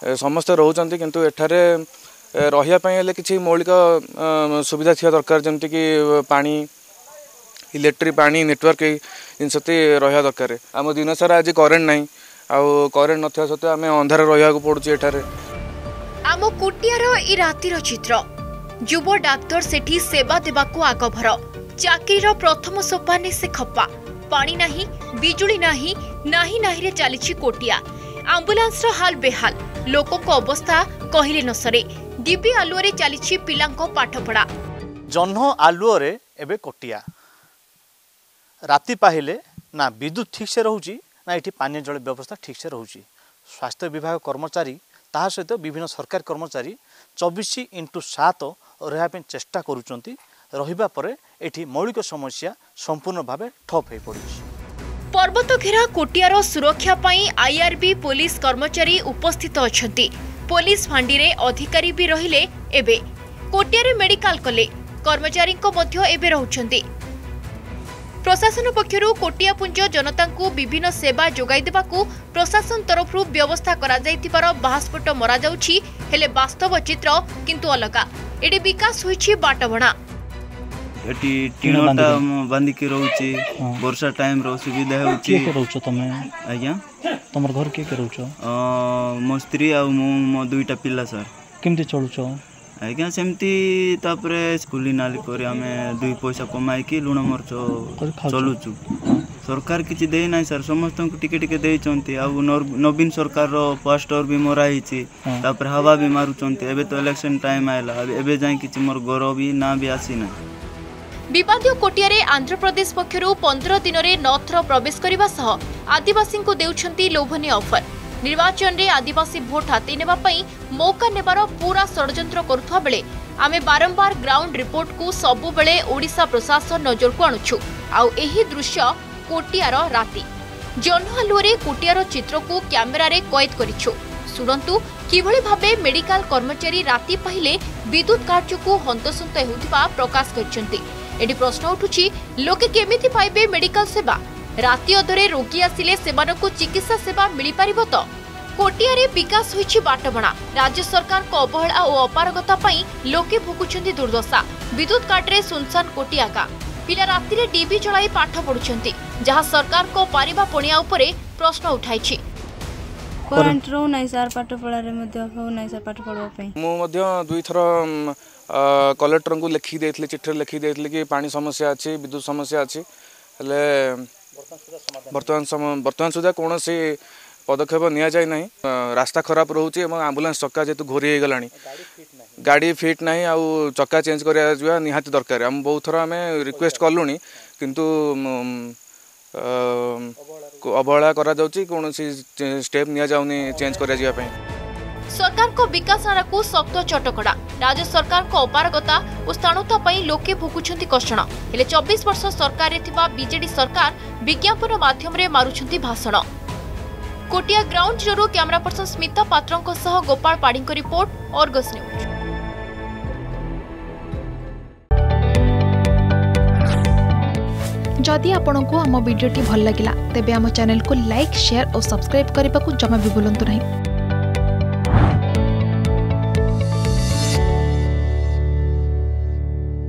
समस्ते रोचंती किंतु एठारे रहिया पई हेले किछि मौलिक सुविधा थिया दरकार जेमति कि पानी इलेक्ट्रिक पानी नेटवर्क जिनसती रहिया दरकार आम दिन सारा आज करेन्ट नहीं आउ करेन्ट नथिया सते आमे अंधार रहिया को पड़ुछि एठारे आम कुटियार ई रातिर चित्र युव डाक्टर सेठी सेवा देबाकू आगभर चाकरीर प्रथम सोपाने से खप्पा पानी नाही बिजुली नाही नाही नाही रे चलीछि कोटिया आंबुलांस हाल बेहाल लोकों को अवस्था कहिले न सरे डिबी आलुअरे चलीछि पिलांको पाठपढ़ा जह्न आलुअरे एबे कोटिया राति पाहिले ना विद्युत ठीक से रहउची ना एठी पानी जल व्यवस्था ठीक से रहउची स्वास्थ्य विभाग कर्मचारी ताहा सहित विभिन्न सरकारी कर्मचारी 24x7 रहा चेष्टा करुचंती रहिबा परे एठी मौलिक समस्या संपूर्ण भावे ठप हो पड़ी। पर्वत घेरा कोटियार सुरक्षा पाई आईआरबी पुलिस कर्मचारी उपस्थित अछंती पुलिस फांडी रे अधिकारी भी रहिले एबे कोटियारे मेडिकल कले कर्मचारी को मध्य एबे रहउछंती प्रशासन पक्षरु कोटियापुंज जनता को विभिन्न सेवा जोगाई देबाकू प्रशासन तरफरु व्यवस्था करा जायतिबार बास्फोट मरा जाउछि हेले वास्तव चित्र किंतु अलगा एडी विकास होइछि बाटबणा एटी टीनटा बांधी के रहउछि वर्षा टाइम रो सुविधा होछि के रहउछ तमे आज्ञा तमर घर के रहउछ मो स्त्री आ मो दुईटा पिल्ला सर केमति चलुछ आज्ञा सेमती तापरे स्कूली नाली पर आमे दुई पैसा कमाई की लुण मरच चलुछु सरकार किछि देई नै सर समस्त को टिके टिके देई चंती आ नवीन सरकार रो पोस्टर भी मरा हिछि तापरे हवा भी मारुचंती एबे तो इलेक्शन टाइम आइला एबे जाय किछि मोर घर भी ना भी आसी ना विवादित कोटियारे आंध्र प्रदेश पक्षरु 15 दिन रे नथर प्रवेश करबा सह आदिवासी को देउछंती लोभनीय ऑफर निर्वाचन रे आदिवासी भोट हाती नेबा पई मौका नेबार पूरा षडयंत्र करुथवा बेले आमे बारंबार ग्राउंड रिपोर्ट को सबु बेले ओडिशा प्रशासन नजर को आणुछु आउ एही दृश्य कोटियार राती जन्हालुरे कोटियार चित्र को कैमेरा रे कैद करिछु सुनंतु किभଳି भाबे मेडिकल कर्मचारी राती पहिले विद्युत कार्य को हंतसंत हेउथिबा प्रकाश करछंती एडी प्रश्न उठुछि लोके केमिति पाइबे मेडिकल सेवा राति अधरे रोगी आसिले सेमानकु चिकित्सा सेवा मिली पारिबो तो कोटियारे विकास होइछि बाटबणा राज्य सरकार को अवहेला और अपारगता पई लोके भोगुछंती दुर्दशा विद्युत काटरे सुनसान कोटिया का पिला राति रे टीवी चलाई पाठ पढुछंती जहां सरकार को पारिबा पणिया उपरे प्रश्न उठाइछि करंट रो नै सर पाठ पढा रे मध्ये हो नै सर पाठ पढवा पई मु मध्ये दुई थरो कलेक्टर को लिखि देथले चिट्ठी लिखि देथले कि पानी समस्या अछि विद्युत समस्या अछि हेले वर्तमान सुधा कौन से पदक्षेप निया जाए नहीं रास्ता खराब रोचे आंबुलांस चक्का जेतु घोरी हो गलानी गाड़ी फिट नहीं आउ चक्का चेंज करा निहाती दरकार हम बहुत थर आम रिक्वेस्ट कलुनी किंतु अवहेला करा जाउची कौन सी स्टेप निया जाउनी चेंज करा जिया पई सरकार को विकास आरा को सख्त चटकड़ा राज्य सरकार को अपारगता और स्थाणुता पई लोके भुकुछंती कष्ण हेले 24 वर्ष सरकार रे थिबा बीजेडी सरकार विज्ञापन माध्यम रे मारुछंती भाषण Kotia ground zero camera person Smita पात्रंको सह गोपाल पाड़ी को रिपोर्ट अर्गस न्यूज। जदि आपंक आम भिडी भल लगा तेब आम चैनल को लाइक शेयर और सब्सक्राइब करने को जमा भी भूलु नहीं।